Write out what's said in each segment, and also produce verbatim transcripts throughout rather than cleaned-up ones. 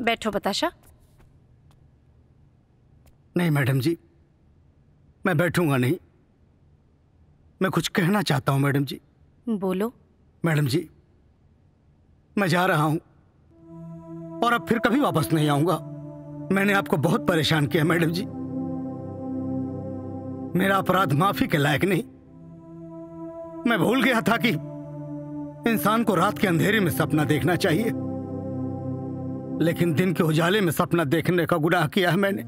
बैठो बताशा। नहीं मैडम जी, मैं बैठूंगा नहीं। मैं कुछ कहना चाहता हूं मैडम जी। बोलो। मैडम जी, मैं जा रहा हूं और अब फिर कभी वापस नहीं आऊंगा। मैंने आपको बहुत परेशान किया मैडम जी। मेरा अपराध माफी के लायक नहीं। मैं भूल गया था कि इंसान को रात के अंधेरे में सपना देखना चाहिए, लेकिन दिन के उजाले में सपना देखने का गुनाह किया है मैंने।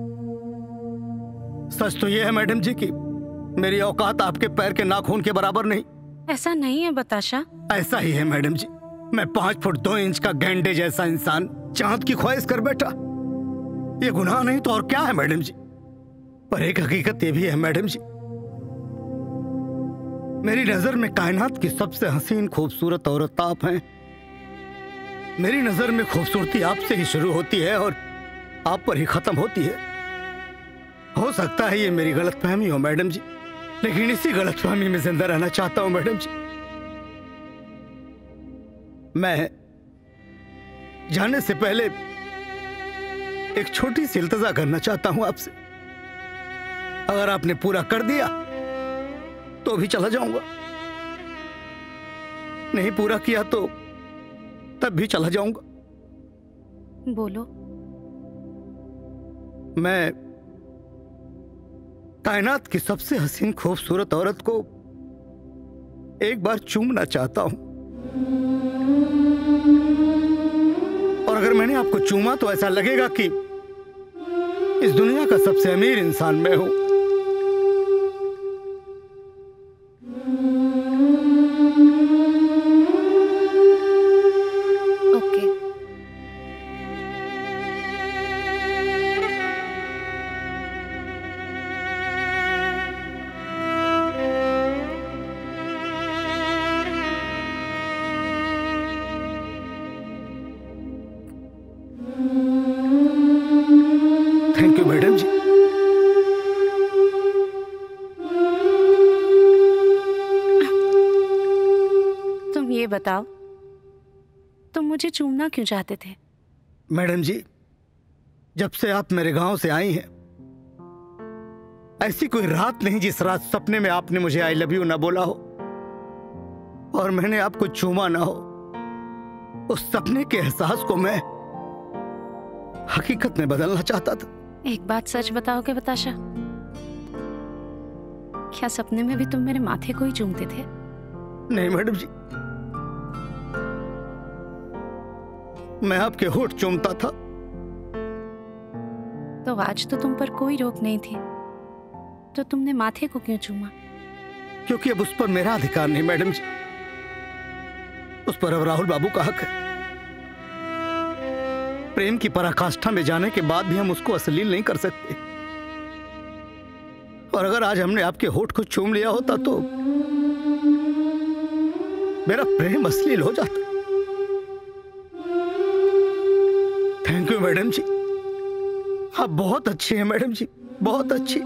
सच तो यह है मैडम जी कि मेरी औकात आपके पैर के नाखून के बराबर नहीं। ऐसा नहीं है बताशा। ऐसा ही है मैडम जी। मैं पांच फुट दो इंच का गैंडे जैसा इंसान चांद की ख्वाहिश कर बैठा। ये गुनाह नहीं तो और क्या है मैडम जी। पर एक हकीकत ये भी है मैडम जी, मेरी नजर में कायनात की सबसे हसीन खूबसूरत औरत आप हैं। मेरी नजर में खूबसूरती आपसे ही शुरू होती है और आप पर ही खत्म होती है। हो सकता है ये मेरी गलतफहमी हो मैडम जी, लेकिन इसी गलतफहमी में जिंदा रहना चाहता हूं मैडम जी। मैं जाने से पहले एक छोटी सी इल्तजा करना चाहता हूं आपसे। अगर आपने पूरा कर दिया तो भी चला जाऊंगा, नहीं पूरा किया तो तब भी चला जाऊंगा। बोलो। मैं कायनात की सबसे हसीन खूबसूरत औरत को एक बार चूमना चाहता हूं, और अगर मैंने आपको चूमा तो ऐसा लगेगा कि इस दुनिया का सबसे अमीर इंसान मैं हूं। Thank you madam ji. तुम ये बताओ, तुम मुझे चूमना क्यों चाहते थे? मैडम जी, जब से आप मेरे गांव से आई हैं, ऐसी कोई रात नहीं जिस रात सपने में आपने मुझे आई लव यू ना बोला हो और मैंने आपको चूमा ना हो। उस सपने के एहसास को मैं हकीकत में बदलना चाहता था। एक बात सच बताओगे बताशा, क्या सपने में भी तुम मेरे माथे को ही चूमते थे? नहीं मैडम जी, मैं आपके होठ चूमता था। तो आज तो तुम पर कोई रोक नहीं थी, तो तुमने माथे को क्यों चूमा? क्योंकि अब उस पर मेरा अधिकार नहीं मैडम जी, उस पर अब राहुल बाबू का हक है। प्रेम की पराकाष्ठा में जाने के बाद भी हम उसको अश्लील नहीं कर सकते, और अगर आज हमने आपके होठ को चूम लिया होता तो मेरा प्रेम अश्लील हो जाता। थैंक यू मैडम जी, आप बहुत अच्छी हैं मैडम जी, बहुत अच्छी।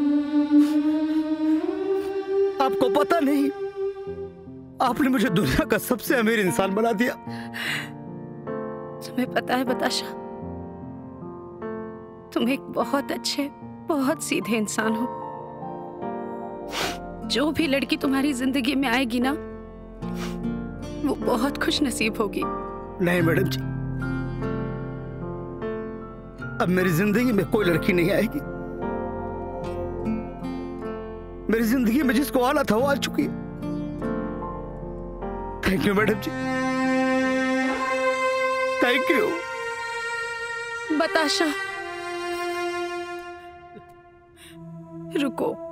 आपको पता नहीं, आपने मुझे दुनिया का सबसे अमीर इंसान बना दिया। तुम्हें पता है बताशा, तुम एक बहुत अच्छे, बहुत सीधे इंसान हो। जो भी लड़की तुम्हारी जिंदगी में आएगी ना, वो बहुत खुश नसीब होगी। नहीं मैडम जी, अब मेरी जिंदगी में कोई लड़की नहीं आएगी। मेरी जिंदगी में जिसको आना था वो आ चुकी है। Thank you madam ji, thank you. बताशा रुको।